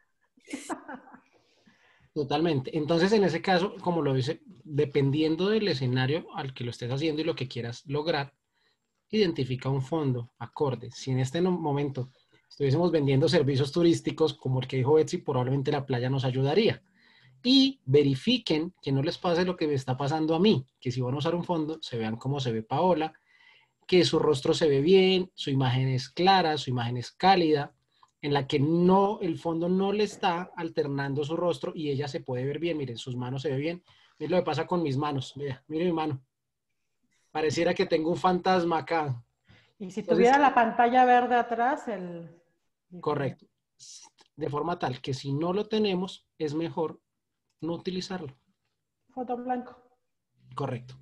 A: Totalmente. Entonces, en ese caso, como lo dice, dependiendo del escenario al que lo estés haciendo y lo que quieras lograr, identifica un fondo acorde. Si en este no- momento estuviésemos vendiendo servicios turísticos, como el que dijo Betsy, probablemente la playa nos ayudaría. Y verifiquen que no les pase lo que me está pasando a mí, que si van a usar un fondo, se vean cómo se ve Paola, que su rostro se ve bien, su imagen es clara, su imagen es cálida, en la que no, el fondo no le está alternando su rostro y ella se puede ver bien. Miren, sus manos se ven bien. Miren lo que pasa con mis manos. Mira, miren mi mano. Pareciera que tengo un fantasma acá.
C: Y si
A: Entonces,
C: tuviera la pantalla verde atrás, el...
A: correcto. De forma tal que si no lo tenemos, es mejor no utilizarlo.
C: Foto blanco.
A: Correcto.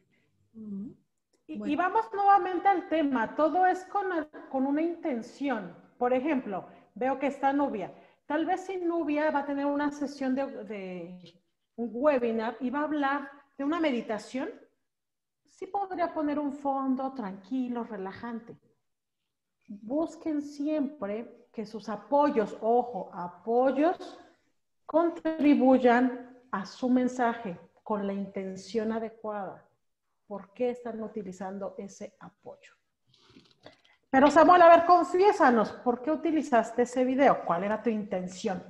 C: Y,
D: Bueno.
C: y vamos nuevamente al tema. Todo es con, el- con una intención. Por ejemplo, veo que está Nubia. Tal vez si Nubia va a tener una sesión de, de un webinar y va a hablar de una meditación, sí podría poner un fondo tranquilo, relajante. Busquen siempre que sus apoyos, ojo, apoyos, contribuyan a su mensaje con la intención adecuada. ¿Por qué están utilizando ese apoyo? Pero Samuel, a ver, confiésanos, ¿por qué utilizaste ese video? ¿Cuál era tu intención?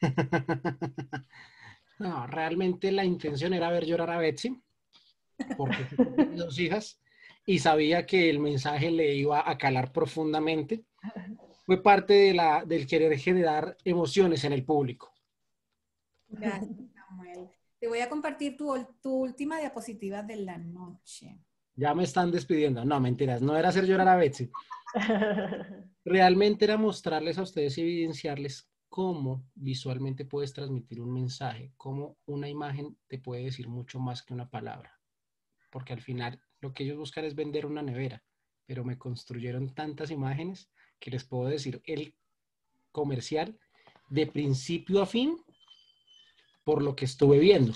A: No, realmente la intención era ver llorar a Betsy, porque tenía dos hijas y sabía que el mensaje le iba a calar profundamente. Fue parte de la, del querer generar emociones en el público.
D: Gracias, Samuel. Te voy a compartir tu, tu última diapositiva de la noche.
A: Ya me están despidiendo. No, mentiras, no era hacer llorar a Betsy. Realmente era mostrarles a ustedes y evidenciarles cómo visualmente puedes transmitir un mensaje, cómo una imagen te puede decir mucho más que una palabra. Porque al final lo que ellos buscan es vender una nevera, pero me construyeron tantas imágenes que les puedo decir el comercial de principio a fin por lo que estuve viendo.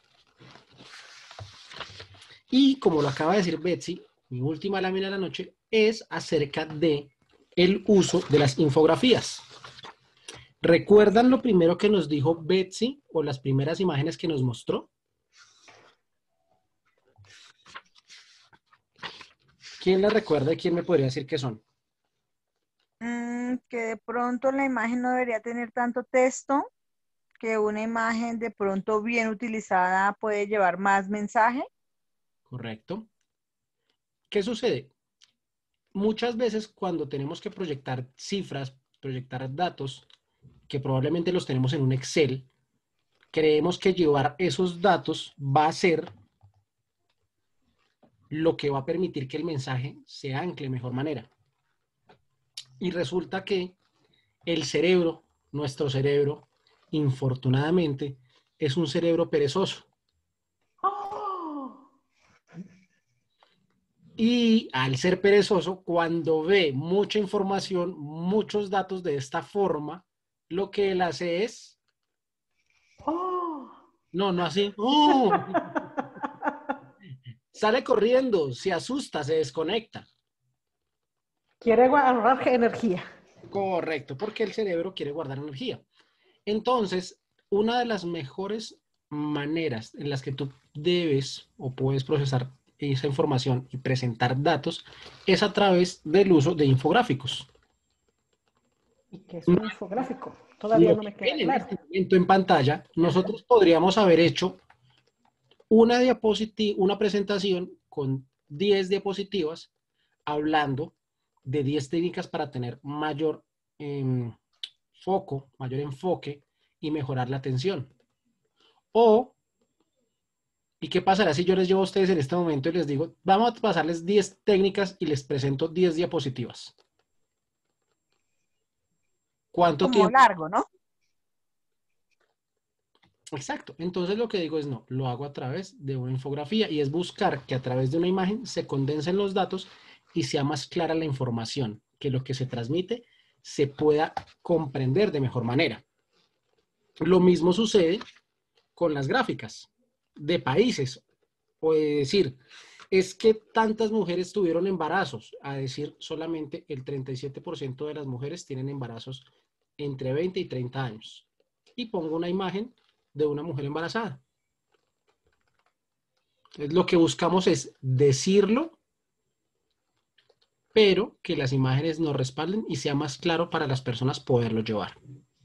A: Y como lo acaba de decir Betsy, mi última lámina de la noche es acerca de el uso de las infografías. ¿Recuerdan lo primero que nos dijo Betsy o las primeras imágenes que nos mostró? ¿Quién la recuerda y quién me podría decir qué son?
B: Mm, que de pronto la imagen no debería tener tanto texto, que una imagen de pronto bien utilizada puede llevar más mensaje.
A: Correcto. ¿Qué sucede? Muchas veces cuando tenemos que proyectar cifras, proyectar datos, que probablemente los tenemos en un Excel, creemos que llevar esos datos va a ser lo que va a permitir que el mensaje se ancle de mejor manera. Y resulta que el cerebro, nuestro cerebro, infortunadamente, es un cerebro perezoso.
C: ¡Oh!
A: Y al ser perezoso, cuando ve mucha información, muchos datos de esta forma, lo que él hace es...
C: ¡Oh!
A: No, no así. ¡Oh! Sale corriendo, se asusta, se desconecta.
C: Quiere guardar energía.
A: Correcto, porque el cerebro quiere guardar energía. Entonces, una de las mejores maneras en las que tú debes o puedes procesar esa información y presentar datos es a través del uso de infográficos.
C: ¿Y qué es un infográfico? Todavía
A: Lo
C: no me
A: que
C: queda
A: ven en
C: claro.
A: este momento en pantalla, nosotros podríamos haber hecho una diapositiva, una presentación con diez diapositivas hablando de diez técnicas para tener mayor eh, foco, mayor enfoque y mejorar la atención. O, ¿y qué pasará si yo les llevo a ustedes en este momento y les digo, vamos a pasarles diez técnicas y les presento diez diapositivas? ¿Cuánto
B: Como
A: tiempo?
B: largo, ¿no?
A: Exacto. Entonces lo que digo es no, lo hago a través de una infografía y es buscar que a través de una imagen se condensen los datos y sea más clara la información, que lo que se transmite se pueda comprender de mejor manera. Lo mismo sucede con las gráficas de países. O de decir, es que tantas mujeres tuvieron embarazos, a decir solamente el treinta y siete por ciento de las mujeres tienen embarazos entre veinte y treinta años. Y pongo una imagen de una mujer embarazada. Entonces, lo que buscamos es decirlo, pero que las imágenes nos respalden y sea más claro para las personas poderlo llevar.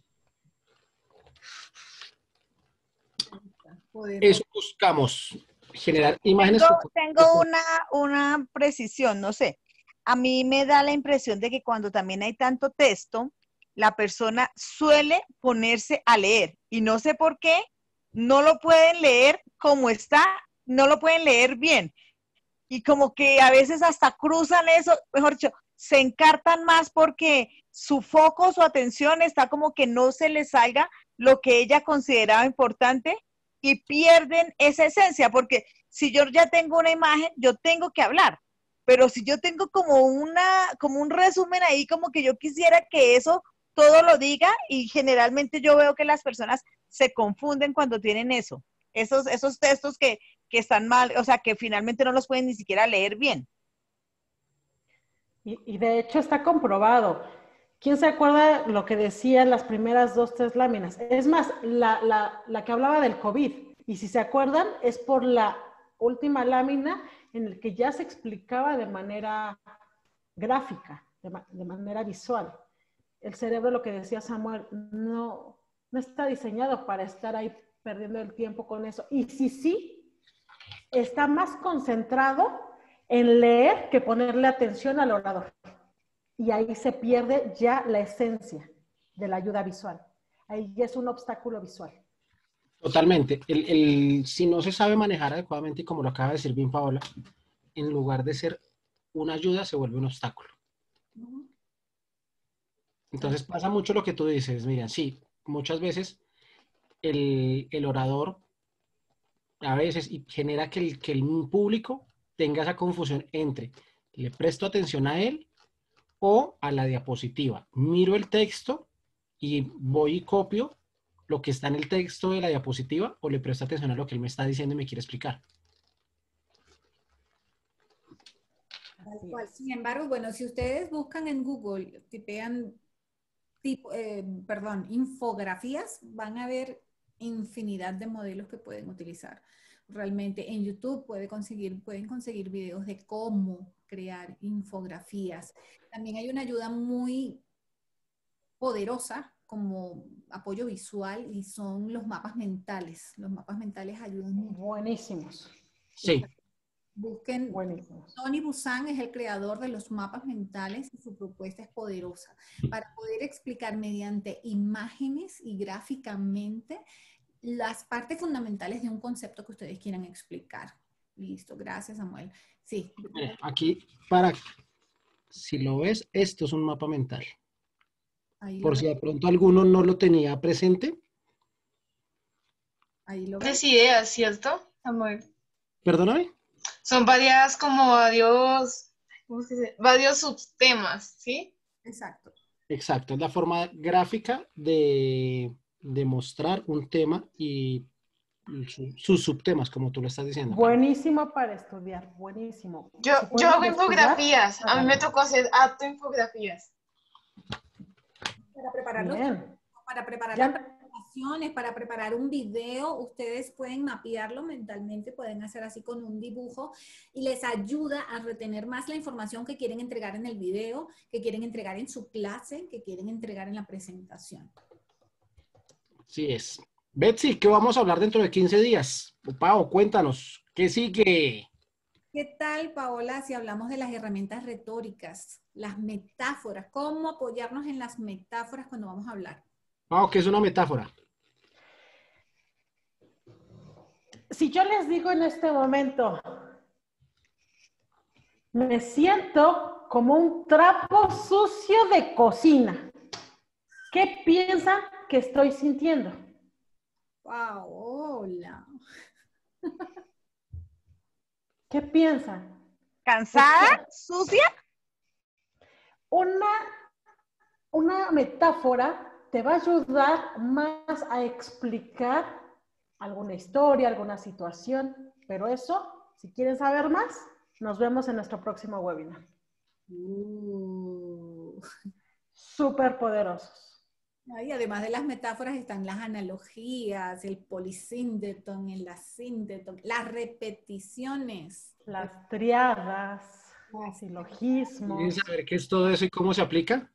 A: Eso buscamos, generar imágenes.
B: Tengo, tengo una, una precisión, no sé. A mí me da la impresión de que cuando también hay tanto texto, la persona suele ponerse a leer y no sé por qué no lo pueden leer como está, no lo pueden leer bien. Y como que a veces hasta cruzan eso, mejor dicho, se encartan más porque su foco, su atención está como que no se les salga lo que ella consideraba importante y pierden esa esencia, porque si yo ya tengo una imagen, yo tengo que hablar, pero si yo tengo como una, como un resumen ahí, como que yo quisiera que eso todo lo diga, y generalmente yo veo que las personas se confunden cuando tienen eso, esos, esos textos que, que están mal, o sea, que finalmente no los pueden ni siquiera leer bien.
C: Y, y de hecho está comprobado. ¿Quién se acuerda lo que decían las primeras dos, tres láminas? Es más, la, la, la que hablaba del COVID. Y si se acuerdan, es por la última lámina en la que ya se explicaba de manera gráfica, de, de manera visual. El cerebro, lo que decía Samuel, no, no está diseñado para estar ahí perdiendo el tiempo con eso. Y si sí, está más concentrado en leer que ponerle atención al orador. Y ahí se pierde ya la esencia de la ayuda visual. Ahí ya es un obstáculo visual.
A: Totalmente. El, el, si no se sabe manejar adecuadamente, y como lo acaba de decir bien Paola, en lugar de ser una ayuda, se vuelve un obstáculo. Entonces pasa mucho lo que tú dices, Miriam. Sí, muchas veces el, el orador a veces y genera que el, que el público tenga esa confusión entre le presto atención a él o a la diapositiva. Miro el texto y voy y copio lo que está en el texto de la diapositiva o le presto atención a lo que él me está diciendo y me quiere explicar.
D: Tal cual. Sin embargo, bueno, si ustedes buscan en Google, tipean, tipo, eh, perdón, infografías, van a ver infinidad de modelos que pueden utilizar. Realmente en YouTube puede conseguir, pueden conseguir videos de cómo crear infografías. También hay una ayuda muy poderosa como apoyo visual y son los mapas mentales. Los mapas mentales ayudan mucho.
C: Buenísimos.
A: Sí.
D: Busquen,
C: Buenísimos.
D: Tony Buzan es el creador de los mapas mentales y su propuesta es poderosa para poder explicar mediante imágenes y gráficamente las partes fundamentales de un concepto que ustedes quieran explicar. Listo, gracias Samuel. Sí.
A: Aquí, para, si lo ves, esto es un mapa mental.
D: Ahí
A: Por
D: lo
A: si
D: ven.
A: de pronto alguno no lo tenía presente.
D: Ahí lo ven.
E: Varias ideas, ¿cierto, Samuel?
A: Perdóname.
E: Son varias, como varios, ¿cómo se dice? Varios subtemas, ¿sí?
D: Exacto.
A: Exacto, es la forma gráfica de, de mostrar un tema y su- sus subtemas, como tú lo estás diciendo.
C: Buenísimo para estudiar, buenísimo.
E: Yo,
C: Si
E: yo
C: pueden
E: hago
C: investigar,
E: infografías. A mí me tocó hacer harto infografías.
D: Para preparar los
C: bien.
D: para preparar
C: Ya-
D: las presentaciones, para preparar un video, ustedes pueden mapearlo mentalmente, pueden hacer así con un dibujo y les ayuda a retener más la información que quieren entregar en el video, que quieren entregar en su clase, que quieren entregar en la presentación.
A: Así es. Betsy, ¿qué vamos a hablar dentro de quince días? Pau, cuéntanos, ¿qué sigue?
D: ¿Qué tal, Paola, si hablamos de las herramientas retóricas, las metáforas? ¿Cómo apoyarnos en las metáforas cuando vamos a hablar?
A: Pau, ¿qué es una metáfora?
C: Si yo les digo en este momento, me siento como un trapo sucio de cocina, ¿qué piensan que estoy sintiendo?
D: Paola.
C: ¿Qué piensan?
B: ¿Cansada? ¿Sucia?
C: Una, una metáfora te va a ayudar más a explicar alguna historia, alguna situación, pero eso, si quieren saber más, Nos vemos en nuestro próximo webinar.
D: Uh.
C: Súper poderosos.
D: Y además de las metáforas están las analogías, el polisíndeton, el asíndeton, las repeticiones.
C: Las triadas, los silogismos.
A: ¿Quieren saber qué es todo eso y cómo se aplica?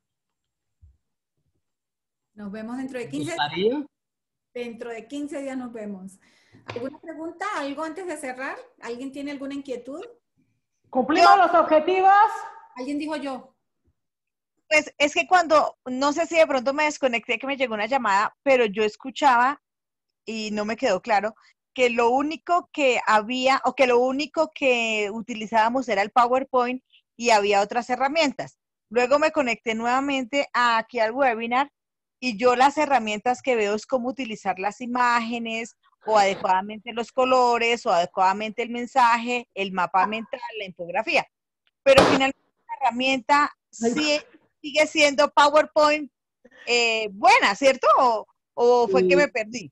D: Nos vemos dentro de quince
A: días.
D: Dentro de quince días nos vemos. ¿Alguna pregunta? ¿Algo antes de cerrar? ¿Alguien tiene alguna inquietud?
C: ¿Cumplimos yo, los objetivos?
D: ¿Alguien dijo yo?
B: Pues es que cuando, no sé si de pronto me desconecté, que me llegó una llamada, pero yo escuchaba y no me quedó claro que lo único que había, o que lo único que utilizábamos era el PowerPoint y había otras herramientas. Luego me conecté nuevamente aquí al webinar y yo las herramientas que veo es cómo utilizar las imágenes o adecuadamente los colores o adecuadamente el mensaje, el mapa mental, la infografía. Pero finalmente la herramienta sí sigue siendo PowerPoint eh, buena, ¿cierto? ¿O, o fue que me perdí?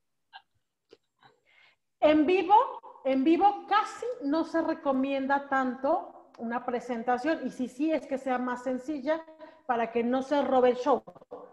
C: En vivo, en vivo casi no se recomienda tanto una presentación y si sí es que sea más sencilla para que no se robe el show.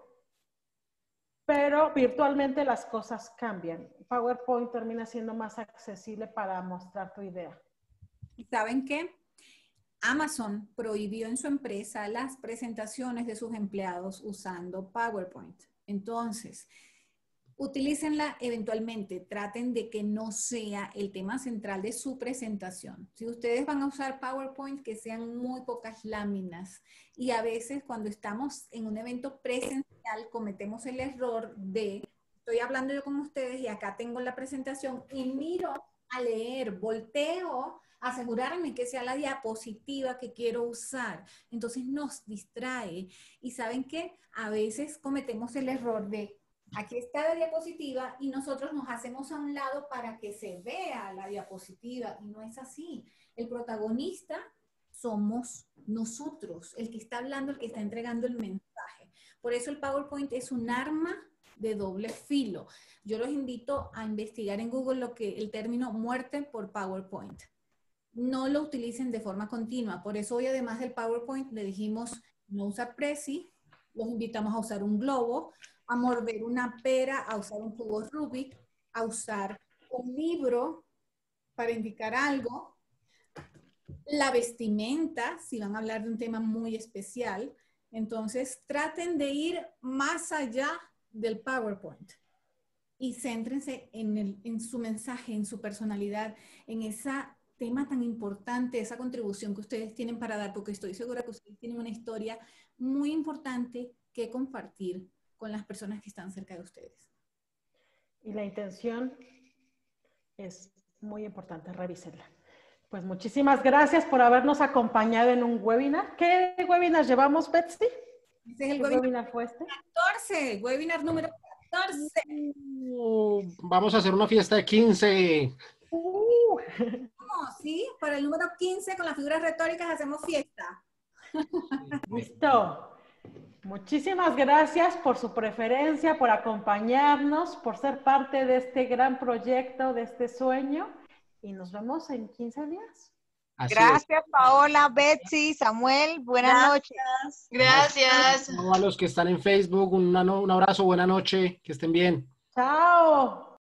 C: Pero virtualmente las cosas cambian. PowerPoint termina siendo más accesible para mostrar tu idea.
D: ¿Saben qué? Amazon prohibió en su empresa las presentaciones de sus empleados usando PowerPoint. Entonces, utilícenla eventualmente. Traten de que no sea el tema central de su presentación. Si ustedes van a usar PowerPoint, que sean muy pocas láminas. Y a veces cuando estamos en un evento presencial, cometemos el error de, estoy hablando yo con ustedes y acá tengo la presentación y miro a leer, volteo, asegurarme que sea la diapositiva que quiero usar. Entonces nos distrae. Y ¿saben qué? A veces cometemos el error de, aquí está la diapositiva y nosotros nos hacemos a un lado para que se vea la diapositiva. Y no es así. El protagonista somos nosotros, el que está hablando, el que está entregando el mensaje. Por eso el PowerPoint es un arma de doble filo. Yo los invito a investigar en Google lo que el término muerte por PowerPoint. No lo utilicen de forma continua. Por eso hoy, además del PowerPoint, le dijimos no usar Prezi, los invitamos a usar un globo, a morder una pera, a usar un cubo Rubik, a usar un libro para indicar algo, la vestimenta, si van a hablar de un tema muy especial. Entonces, traten de ir más allá del PowerPoint y céntrense en, el, en su mensaje, en su personalidad, en ese tema tan importante, esa contribución que ustedes tienen para dar, porque estoy segura que ustedes tienen una historia muy importante que compartir con las personas que están cerca de ustedes.
C: Y la intención es muy importante, revísenla. Pues muchísimas gracias por habernos acompañado en un webinar. ¿Qué webinar llevamos, Betsy?
D: Este es el
C: ¿Qué
D: webinar,
C: webinar fue este?
D: catorce, webinar número catorce.
A: Uh, vamos a hacer una fiesta de quince.
C: Uh.
D: Sí, para el número quince con las figuras retóricas hacemos fiesta.
C: Listo. Muchísimas gracias por su preferencia, por acompañarnos, por ser parte de este gran proyecto, de este sueño. Y nos vemos en quince días.
B: Así Gracias, es. Paola, Betsy, Samuel. Buenas noches.
E: Gracias.
A: A los que están en Facebook, un, un abrazo, buena noche, que estén bien.
C: Chao.